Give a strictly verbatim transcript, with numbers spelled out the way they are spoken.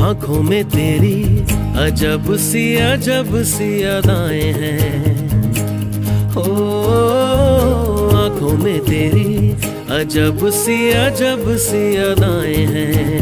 आंखों में तेरी अजब सी अजब सी अदाएं हैं। हो आंखों में तेरी अजब सी अजब सी अदाएं हैं।